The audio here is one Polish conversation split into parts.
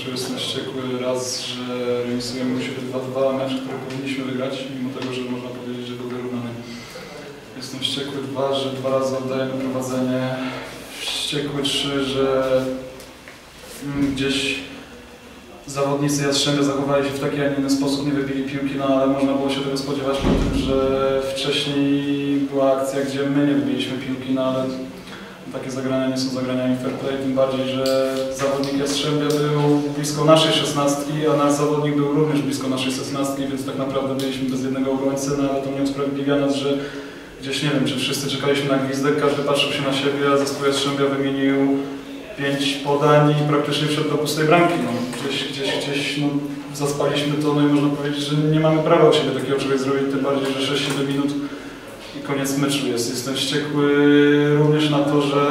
meczu. Jestem wściekły raz, że remisujemy u siebie 2-2, mecz, który powinniśmy wygrać, mimo tego, że można powiedzieć, że był wyrównany. Jestem wściekły 2, że 2 razy oddajemy prowadzenie. Wściekły 3, że gdzieś zawodnicy Jastrzębia zachowali się w taki, a nie inny sposób, nie wybili piłki, no ale można było się tego spodziewać po tym, że wcześniej była akcja, gdzie my nie wybiliśmy piłki, no ale takie zagrania nie są zagraniami fair play, tym bardziej, że zawodnik Jastrzębia był blisko naszej 16, a nasz zawodnik był również blisko naszej 16, więc tak naprawdę byliśmy bez jednego obrońcy, no ale to nie usprawiedliwia nas, że gdzieś nie wiem, czy wszyscy czekaliśmy na gwizdek, każdy patrzył się na siebie, a zespół Jastrzębia wymienił 5 podań i praktycznie wszedł do pustej bramki. No, gdzieś no, zaspaliśmy to, no i można powiedzieć, że nie mamy prawa u siebie takiego czegoś zrobić, tym bardziej, że 6-7 minut i koniec meczu jest. Jestem wściekły również na to, że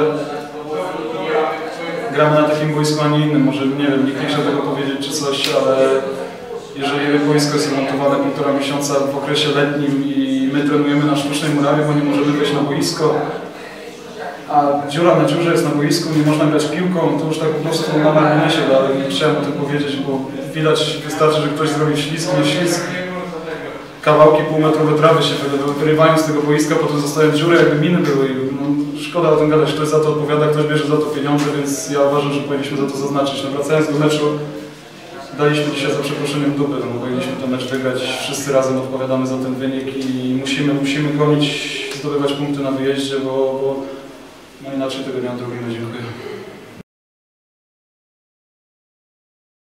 gramy na takim boisku, a nie innym. Może nie wiem, nikt nie chce tego powiedzieć czy coś, ale jeżeli boisko jest remontowane 1,5 miesiąca w okresie letnim i my trenujemy na sztucznej murawie, bo nie możemy wejść na boisko, a dziura na dziurze jest na boisku, nie można grać piłką, to już tak po prostu na marginesie, ale nie chciałem o tym powiedzieć, bo widać, wystarczy, że ktoś zrobi ślizg, nie ślizg. Kawałki półmetrowe trawy się wyrywają z tego boiska, potem zostają dziury, jakby miny były. No, szkoda o tym gadać, ktoś za to odpowiada, ktoś bierze za to pieniądze, więc ja uważam, że powinniśmy za to zaznaczyć. No, wracając do meczu, daliśmy dzisiaj za przeproszeniem dupy, no, powinniśmy ten mecz wygrać, wszyscy razem odpowiadamy za ten wynik i musimy gonić, zdobywać punkty na wyjeździe, bo no inaczej tego nie odrobimy. Dziękuję.